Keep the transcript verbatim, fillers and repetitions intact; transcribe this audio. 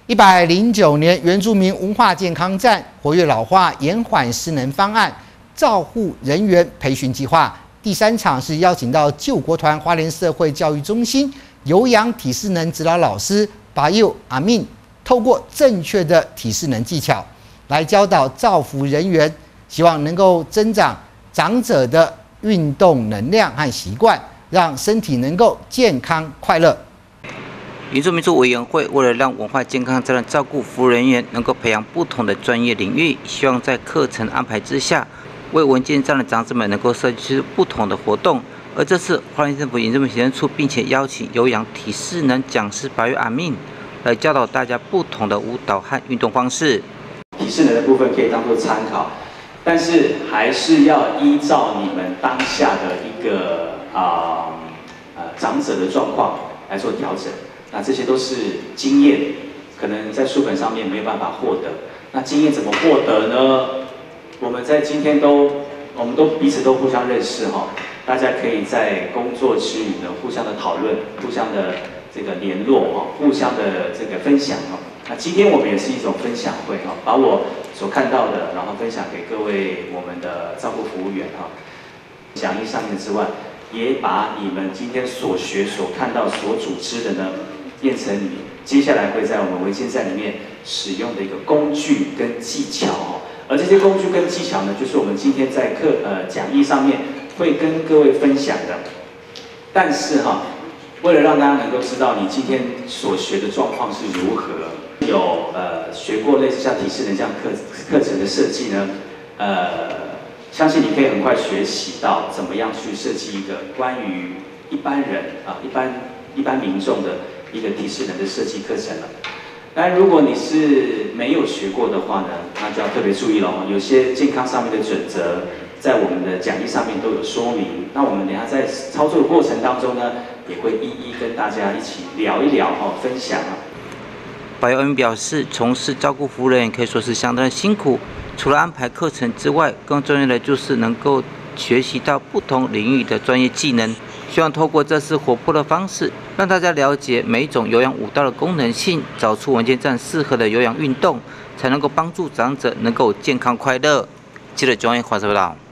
一百零九年原住民文化健康站活跃老化延缓失能方案照护人员培训计划第三场是邀请到救国团花莲社会教育中心有氧体适能指导老师巴佑阿敏，透过正确的体适能技巧来教导照服人员，希望能够增长长者的运动能量和习惯，让身体能够健康快乐。 原住民族委员会为了让文化健康站的照顾服务人员能够培养不同的专业领域，希望在课程安排之下，为文健站的长者们能够设计出不同的活动。而这次花莲政府原住民行政处并且邀请有氧体适能讲师巴佑阿敏来教导大家不同的舞蹈和运动方式。 体适能的部分可以当做参考，但是还是要依照你们当下的一个啊呃长者的状况来做调整。那这些都是经验，可能在书本上面没有办法获得。那经验怎么获得呢？我们在今天都，我们都彼此都互相认识哈，大家可以在工作之余呢，互相的讨论，互相的这个联络哈，互相的这个分享哈。那今天我们也是一种分享会哈，把我所看到的，然后分享给各位我们的照顾服务员哈。讲义上面之外，也把你们今天所学、所看到、所组织的呢。变成你接下来会在我们文健站里面使用的一个工具跟技巧哦，而这些工具跟技巧呢，就是我们今天在课呃讲义上面会跟各位分享的。但是哈，为了让大家能够知道你今天所学的状况是如何，有呃学过类似像体适能这样课课程的设计呢，呃，相信你可以很快学习到怎么样去设计一个关于一般人啊一般一般民众的。一个体适能的设计课程了。但如果你是没有学过的话呢，那就要特别注意了。有些健康上面的准则，在我们的讲义上面都有说明。那我们等一下在操作的过程当中呢，也会一一跟大家一起聊一聊哈，分享啊。 巴佑阿敏表示，从事照顾服务人员可以说是相当的辛苦，除了安排课程之外，更重要的就是能够学习到不同领域的专业技能。希望透过这次活泼的方式，让大家了解每一种有氧舞蹈的功能性，找出文健站适合的有氧运动，才能够帮助长者能够健康快乐。记得中央华视报道。